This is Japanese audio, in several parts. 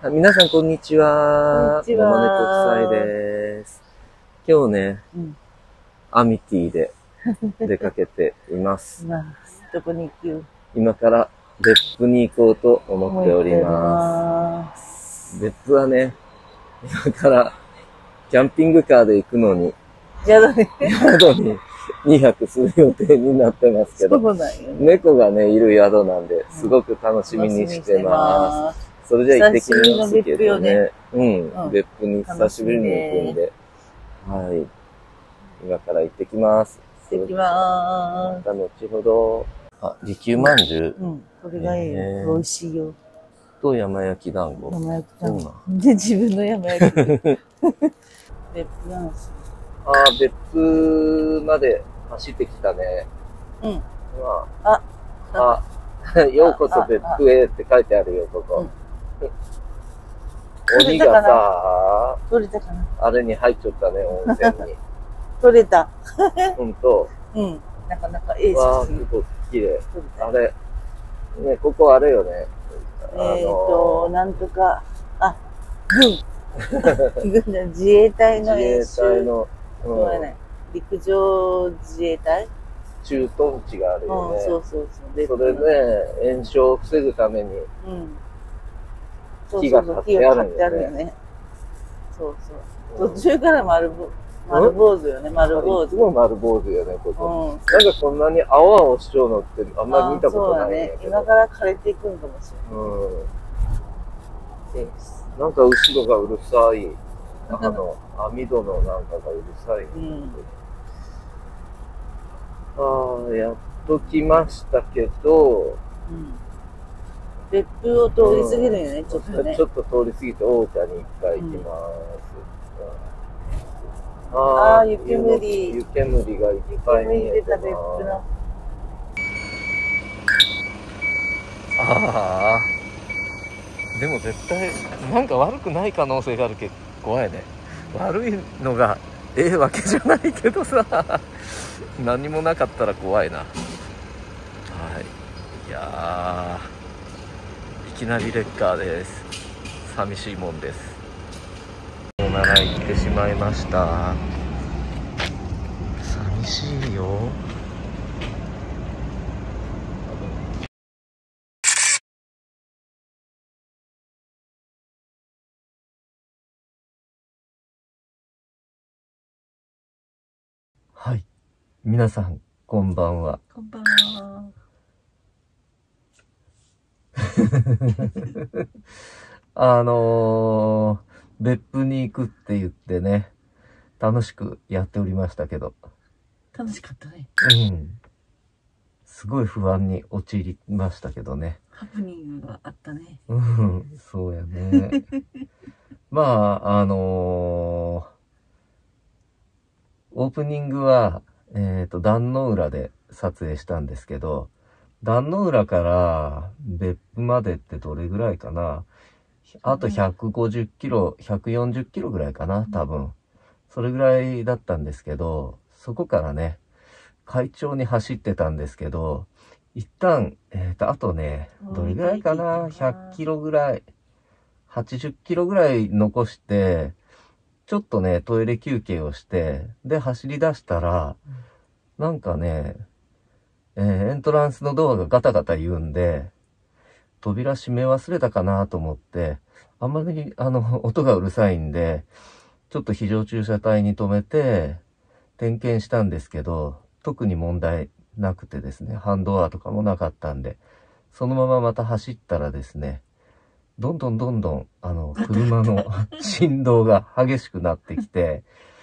皆さん、こんにちは。 こんにちはもまね国際です。今日ね、アミティで出かけています。 どこに行く？ 今から別府に行こうと思っております。別府はね、今からキャンピングカーで行くのに、 宿に2泊する予定になってますけど、猫がね、いる宿なんで、すごく楽しみにしてます。それじゃあ行ってきますけどね。別府に久しぶりに行くんで。はい。今から行ってきます。 行ってきままた後ほど。あ、利休まんじゅう。 これがいいよ。美味しいよ。 と山焼き団子。 山焼き団子。で、自分の山焼き。別府なんですよ。 別府まで走ってきたね。ようこそ別府へって書いてあるよ、ここ。鬼がさ、 取れたかな？ あれに入っちゃったね、温泉に。 取れた。 ほんと。 なかなかいい写真。 わー、すごい綺麗。あれ。ね、ここあれよね。 なんとか、軍。自衛隊の演習。 自衛隊の、 陸上自衛隊駐屯地があるよね。 そう。 それね、延焼を防ぐために、木が張ってあるよね。 そう。途中から丸坊主よね、丸坊主。 いつも丸坊主よね、ここ。なんかこんなに青々しちゃうのってあんまり見たことないね。 今から枯れていくんかもしれない。 なんか後ろがうるさい。網戸のなんかがうるさい。やっと来ましたけど、 別府を通り過ぎるよね、ちょっとね。 ちょっと通り過ぎて大茶に一回行きます。湯煙がいっぱい見えてます。でも絶対なんか悪くない可能性があるけど怖いね。悪いのがわけじゃないけどさ、何もなかったら怖いな。いやー、いきなりレッカーです。寂しいもんです。おなら行ってしまいました。寂しいよ。はい。皆さん、こんばんは。 こんばんは。 別府に行くって言ってね、楽しくやっておりましたけど。 楽しかったね。 すごい不安に陥りましたけどね。 ハプニングがあったね。 そうやね。まあ、オープニングは、壇ノ浦で撮影したんですけど、壇ノ浦から別府までってどれぐらいかな。あと150キロ、140キロぐらいかな、多分。それぐらいだったんですけど、そこからね、快調に走ってたんですけど、一旦、あとね、どれぐらいかな、100キロぐらい、80キロぐらい残して、ちょっとね、トイレ休憩をして、で、走り出したら、なんかね、エントランスのドアがガタガタ言うんで、扉閉め忘れたかなと思って、あんまり、音がうるさいんで、ちょっと非常駐車帯に止めて、点検したんですけど、特に問題なくてですね、ハンドアとかもなかったんで、そのまままた走ったらですね、どんどん、車の振動が激しくなってきて、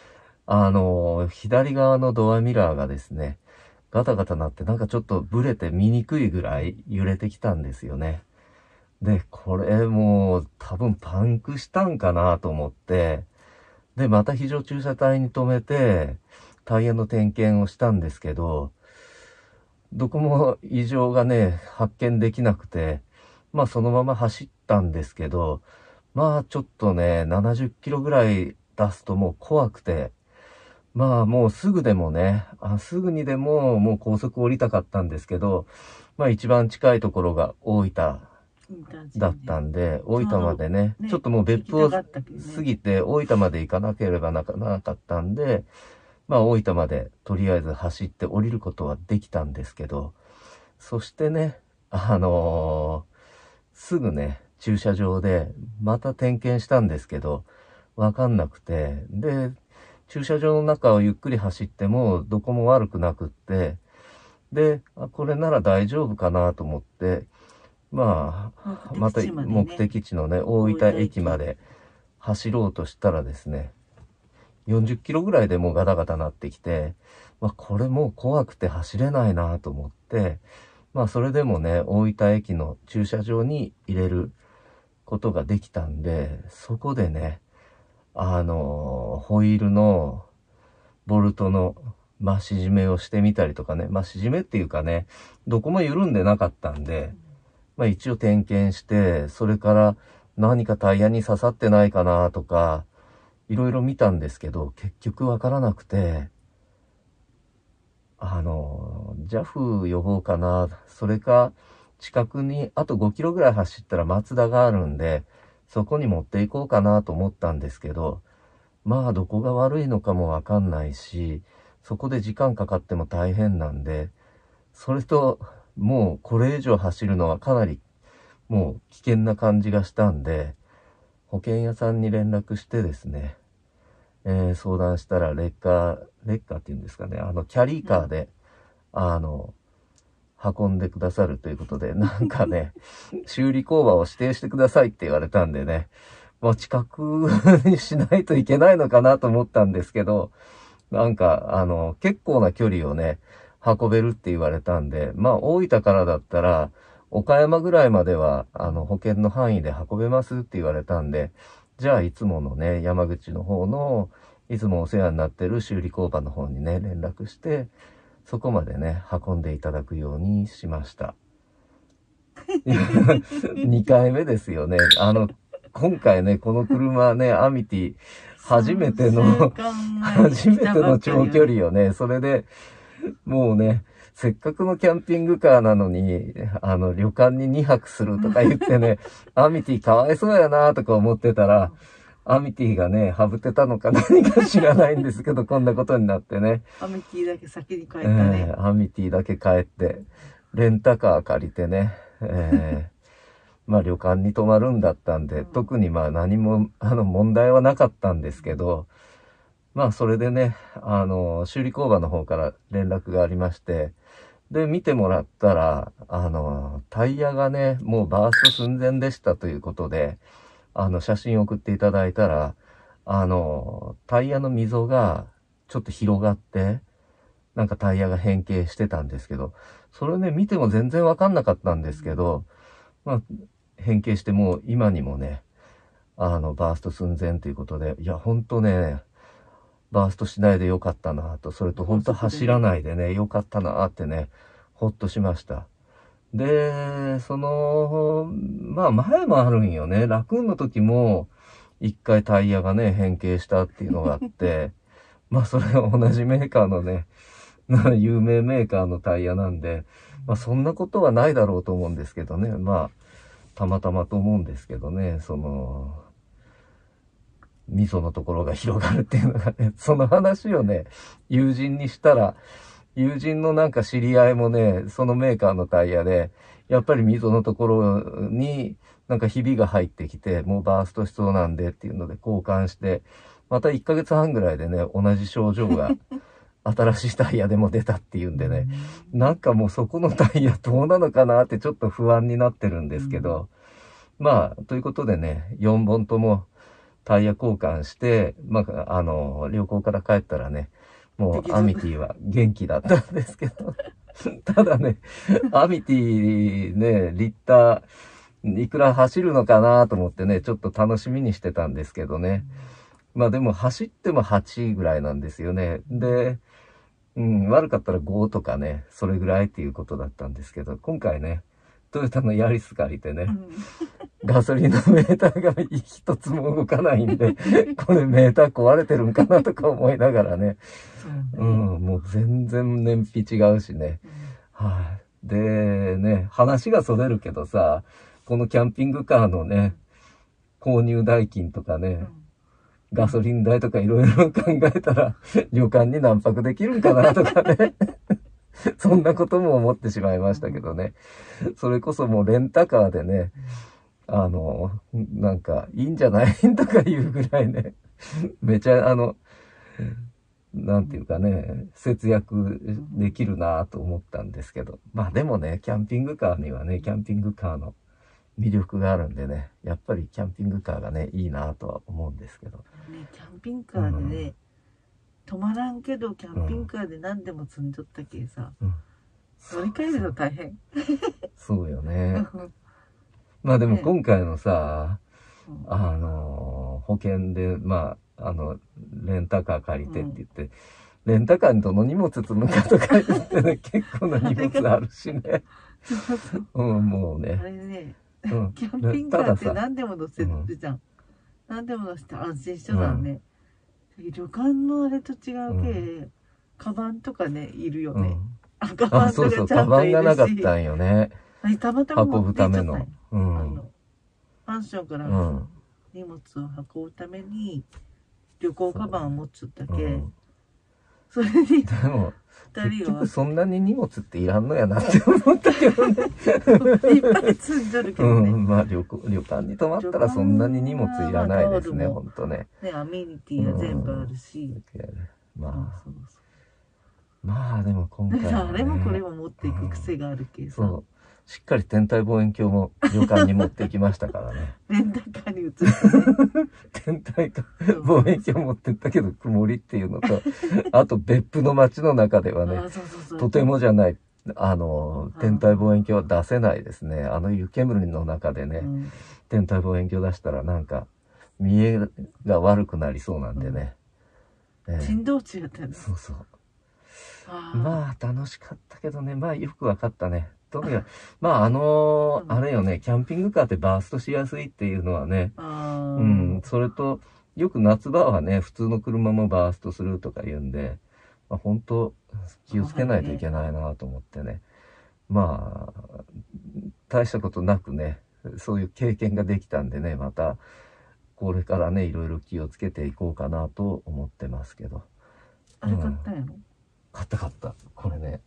左側のドアミラーがですね、ガタガタなってなんかちょっとブレて見にくいぐらい揺れてきたんですよね。で、これもう多分パンクしたんかなと思って、で、また非常駐車帯に止めて、タイヤの点検をしたんですけど、どこも異常がね、発見できなくて、まあそのまま走ったんですけど、まあちょっとね、70キロぐらい出すともう怖くて、まあもうすぐでもね、すぐにでももう高速降りたかったんですけど、まあ一番近いところが大分だったんで、大分までね、 ねちょっともう別府を過行きたかったけどねぎて大分まで行かなければなかったんで、まあ大分までとりあえず走って降りることはできたんですけど、そしてね、すぐね、駐車場でまた点検したんですけど、わかんなくて、で、駐車場の中をゆっくり走ってもどこも悪くなくって、で、これなら大丈夫かなと思って、まあ、また目的地のね、大分駅まで走ろうとしたらですね、40キロぐらいでもうガタガタなってきて、まあ、これもう怖くて走れないなと思って、まあ、それでもね、大分駅の駐車場に入れることができたんで、そこでね、ホイールのボルトの増し締めをしてみたりとかね、増し締めっていうかね、どこも緩んでなかったんで、まあ一応点検して、それから何かタイヤに刺さってないかなとか、いろいろ見たんですけど、結局わからなくて、JAF 呼ぼうかな、それか近くにあと5キロぐらい走ったらマツダがあるんで、そこに持っていこうかなと思ったんですけど、まあどこが悪いのかもわかんないし、そこで時間かかっても大変なんで、それともうこれ以上走るのはかなりもう危険な感じがしたんで、保険屋さんに連絡してですね、相談したらレッカーっていうんですかね、キャリーカーで、運んでくださるということで、なんかね、修理工場を指定してくださいって言われたんでね、まあ近くにしないといけないのかなと思ったんですけど、なんか、結構な距離をね、運べるって言われたんで、まあ大分からだったら、岡山ぐらいまでは、保険の範囲で運べますって言われたんで、じゃあいつものね、山口の方の、いつもお世話になってる修理工場の方にね、連絡して、そこまでね、運んでいただくようにしました。2回目ですよね。今回ね、この車ね、アミティ、初めての長距離よね。それで、もうね、せっかくのキャンピングカーなのに、旅館に2泊するとか言ってね、アミティかわいそうやなとか思ってたら、アミティがね、ハブってたのか何か知らないんですけど、こんなことになってね。 アミティだけ先に帰ったね。 アミティだけ帰って、レンタカー借りてね、まあ旅館に泊まるんだったんで、特にまあ何も問題はなかったんですけど、まあそれでね、修理工場の方から連絡がありまして、で、見てもらったら、タイヤがね、もうバースト寸前でしたということで、写真送っていただいたら、タイヤの溝がちょっと広がって、なんかタイヤが変形してたんですけど、それね、見ても全然わかんなかったんですけど、まあ、変形してもう今にもね、バースト寸前ということで、いや、ほんとね、バーストしないでよかったなと、それとほんと走らないでね、よかったなってね、ほっとしました。で、まあ前もあるんよね。ラクーンの時も、一回タイヤがね、変形したっていうのがあって、まあそれは同じメーカーのね、有名メーカーのタイヤなんで、まあそんなことはないだろうと思うんですけどね。まあ、たまたまと思うんですけどね、溝のところが広がるっていうのがね、その話をね、友人にしたら、友人のなんか知り合いもね、そのメーカーのタイヤで、やっぱり溝のところになんかひびが入ってきて、もうバーストしそうなんでっていうので交換して、また1ヶ月半ぐらいでね、同じ症状が新しいタイヤでも出たっていうんでね、なんかもうそこのタイヤどうなのかなってちょっと不安になってるんですけど、まあ、ということでね、4本ともタイヤ交換して、まあ、旅行から帰ったらね、もうアミティは元気だったんですけど、ただね、アミティね、リッター、いくら走るのかなと思ってね、ちょっと楽しみにしてたんですけどね。まあでも走っても8ぐらいなんですよね。で、悪かったら5とかね、それぐらいっていうことだったんですけど、今回ね、トヨタのヤリス借りてね、ガソリンのメーターが一つも動かないんで、これメーター壊れてるんかなとか思いながらね、もう全然燃費違うしね。はい、でね、話がそれるけどさ、 このキャンピングカーのね、購入代金とかね、ガソリン代とかいろいろ考えたら、旅館に何泊できるんかなとかね。そんなことも思ってしまいましたけどね。それこそもうレンタカーでね、なんかいいんじゃないとかいうぐらいね、めちゃなんていうかね、節約できるなと思ったんですけど。まあでもね、キャンピングカーにはね、キャンピングカーの魅力があるんでね、やっぱりキャンピングカーがね、いいなとは思うんですけど。 ね、キャンピングカーでね、止まらんけど、キャンピングカーで何でも積んじゃったけさ、乗り換えるの大変。 そうよね。まあでも今回のさ、保険で、まあ、レンタカー借りてって言って、レンタカーにどの荷物積むかとか言ってね、結構な荷物あるしね。もうね。 あれね、キャンピングカーって何でも乗せるじゃん。何でも乗せて安心しちゃうからね。旅館のあれと違うけ、カバンとかね、いるよね。カバンとかちゃんといるし。 カバンがなかったんよね。 たまたま運ぶための。 マンションから荷物を運ぶために旅行カバンを持っちゃったけ、それにでも結局そんなに荷物っていらんのやなって思ったけどね。 いっぱい積んじゃるけどね。 まあ旅館に泊まったらそんなに荷物いらないですね、ほんとね。 アメニティが全部あるし。 まあでも今回あれもこれも持っていく癖があるけさ。 しっかり天体望遠鏡も旅館に持ってきましたからね。 レンタカーに移った天体望遠鏡持ってったけど曇りっていうのと、あと別府の街の中ではね、とてもじゃない、天体望遠鏡は出せないですね。湯煙の中でね、天体望遠鏡出したらなんか見えが悪くなりそうなんでね。 振動値やったよね。 そうそう。まあ楽しかったけどね、まあよくわかったね。とにかく、まああれよね、キャンピングカーってバーストしやすいっていうのはね、それと、よく夏場はね、普通の車もバーストするとか言うんで、まあ本当気をつけないといけないなと思ってね。まあ、大したことなくね、そういう経験ができたんでね、また、これからね、いろいろ気をつけていこうかなと思ってますけど。 あれ買ったんやろ？ 買った。これね。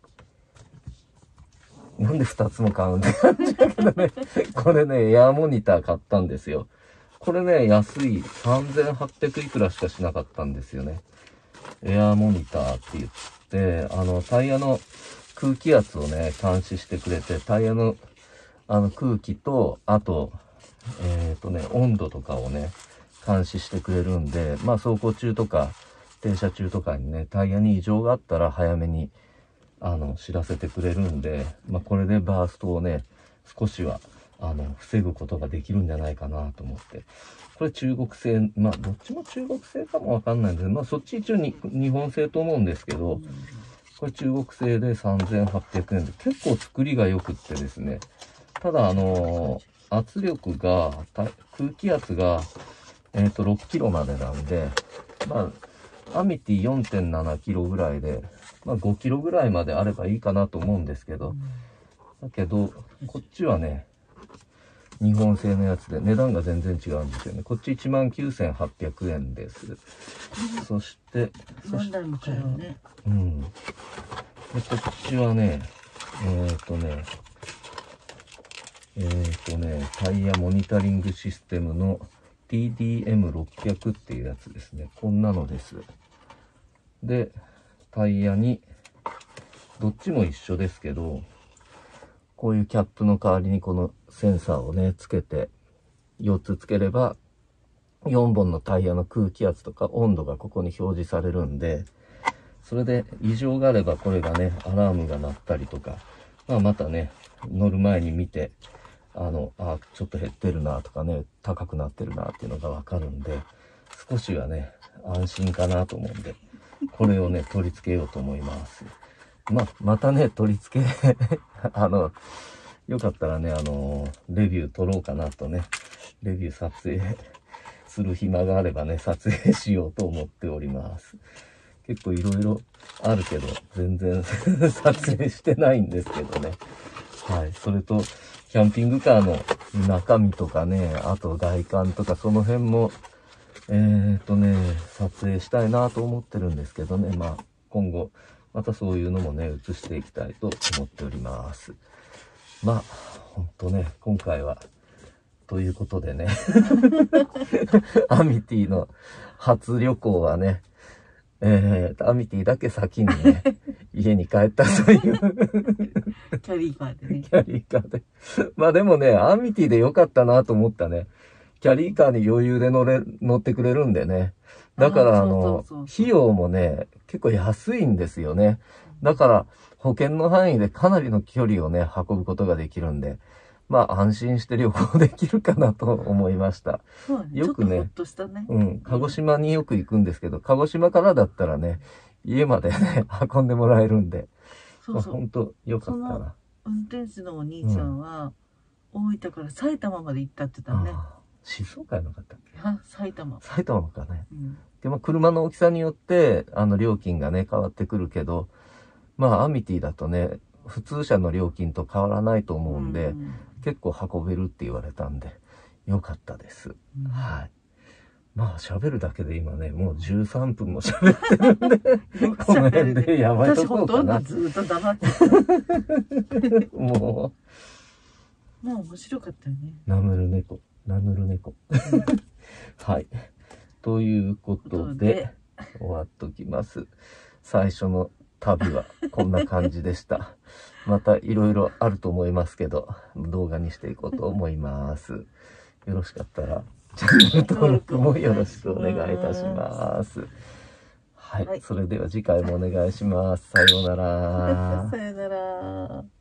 なんで2つも買うんって感じだけどね。これね、エアモニター買ったんですよ。これね、安い。3800いくらしかしなかったんですよね。エアモニターって言って、タイヤの空気圧をね、監視してくれて、タイヤの、空気と、あと、温度とかをね、監視してくれるんで、まあ、走行中とか、停車中とかにね、タイヤに異常があったら早めに、知らせてくれるんで、まあ、これでバーストをね、少しは、防ぐことができるんじゃないかなと思って。これ中国製、まあ、どっちも中国製かもわかんないんですけど、まあ、そっち一応に日本製と思うんですけど、これ中国製で3800円で、結構作りが良くってですね、ただ、圧力が、空気圧が、6キロまでなんで、まあ、アミティ 4.7 キロぐらいで、まあ5キロぐらいまであればいいかなと思うんですけど、だけど、こっちはね、日本製のやつで値段が全然違うんですよね。こっち 19,800 円です。そして、 何台も買うよね。 で、こっちはね、タイヤモニタリングシステムの TDM600 っていうやつですね。こんなのです。で、タイヤに、どっちも一緒ですけど、こういうキャップの代わりにこのセンサーをね、つけて、4つつければ、4本のタイヤの空気圧とか温度がここに表示されるんで、それで異常があればこれがね、アラームが鳴ったりとか、まあまたね、乗る前に見て、ちょっと減ってるなとかね、高くなってるなっていうのがわかるんで、少しはね、安心かなと思うんで、これをね、取り付けようと思います。またね、取り付け、よかったらね、レビュー撮ろうかなとね、レビュー撮影する暇があればね、撮影しようと思っております。結構いろいろあるけど、全然撮影してないんですけどね。 はい。それと、キャンピングカーの中身とかね、あと外観とかその辺も、撮影したいなと思ってるんですけどね。まあ、今後、またそういうのもね、映していきたいと思っております。まあ、ほんとね、今回は、ということでね、アミティの初旅行はね、アミティだけ先にね、家に帰ったという。 キャリーカーでね。 キャリーカーで。まあでもね、アミティでよかったなと思ったね。キャリーカーに余裕で乗ってくれるんでね。だから費用もね、結構安いんですよね。だから保険の範囲でかなりの距離をね、運ぶことができるんで、まあ安心して旅行できるかなと思いました。 そうね、よくね、ちょっとほっとしたね。 うん、鹿児島によく行くんですけど、鹿児島からだったらね、家までね、運んでもらえるんで、そうそう、まあ、本当よかったな。 運転手のお兄ちゃんは、大分から埼玉まで行ったって言ったね。 静岡やなかったっけ？ 埼玉。 埼玉かね。で、まあ、車の大きさによって、料金がね、変わってくるけど、まあ、アミティだとね、普通車の料金と変わらないと思うんで、結構運べるって言われたんで、よかったです。はい。まあ、喋るだけで今ね、もう13分も喋ってるんで、この辺でやばいとこうかな。 私ほとんどずっと黙ってもう面白かったよね。 名乗る猫。はい。ということで、終わっときます。最初の旅はこんな感じでした。またいろいろあると思いますけど、動画にしていこうと思います。よろしかったら、チャンネル登録もよろしくお願いいたします。はい。それでは次回もお願いします。さようなら。 さようなら。